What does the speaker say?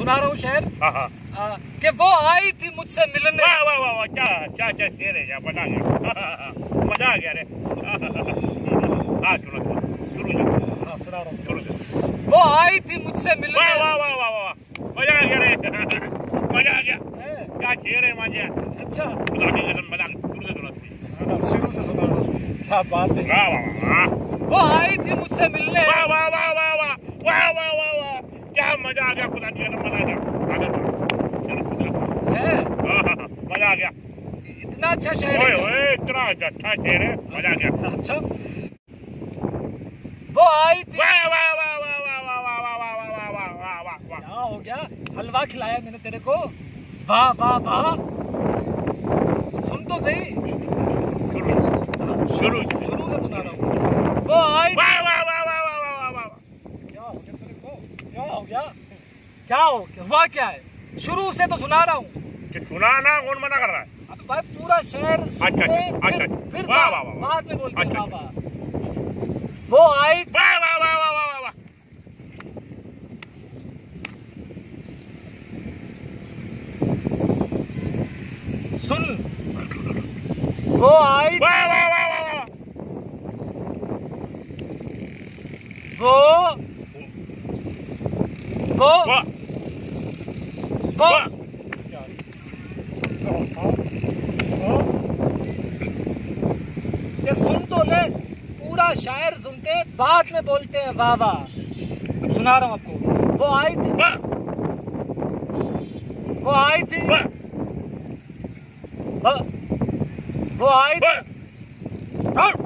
सुना रहा हूँ शेर। हाँ कि वो आई थी मुझसे मिलने। वाह वाह वाह वाह, क्या क्या क्या शेर है, मजा आ गया मजा आ गया रे। हाँ सुनो शुरू से। हाँ सुना रहा हूँ। शुरू से। वो आई थी मुझसे मिलने। वाह वाह वाह वाह वाह, मजा आ गया रे मजा आ गया। क्या शेर है मजा। अच्छा मजा आ गया, मजा शुरू से सुनो। शुरू से सुना रहा हूँ। क्या बात है। वाह वाह वाह, वो आई थी मुझसे मिलने। वाह वाह वाह वाह वाह वाह वाह वाह वाह, क्या मजा आ गया, खुदा की कसम मजा आ गया। मजा आ गया, इतना अच्छा शेर है। ओए इतना अच्छा शेर है, मजा आ गया। अच्छा वो आई थी। वाह वाह वाह वाह वाह वाह वाह वाह वाह वाह वाह वाह वाह वाह। क्या हो गया, हलवा खिलाया मैंने तेरे को। वाह वाह वाह, सुन तो सही। शुरू शुरू से सुना रहा हूँ। वो आई। वाह वाह वाह वाह वाह वाह वाह। क्या हो गया तेरे को, क्या हो गया, क्या हो गया, वाह क्या है। शुरू से तो सुना रहा हूँ। सुनाना कौन मना कर रहा है। भाई पूरा शेर सुनते, अच्छा फिर वाह वाह वाह, बाद में बोलते अच्छा, वाह वाह। वो आई। वाह वाह वाह वाह वाह वाह। सुन, वो आई। वाह वाह वाह वाह वाह। वो ये सुन तो ले, पूरा शायर सुनते बाद में बोलते हैं वाह वाह। सुना रहा हूँ आपको। वो आई थी। वो आई थी। वो आई थी।